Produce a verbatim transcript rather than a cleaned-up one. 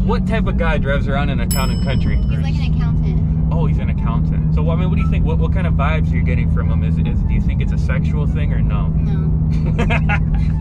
what type of guy drives around in a town and country? He's like an accountant. Oh, he's an accountant. So, I mean, what do you think? What what kind of vibes are you getting from him? Is, is do you think it's a sexual thing or no? No.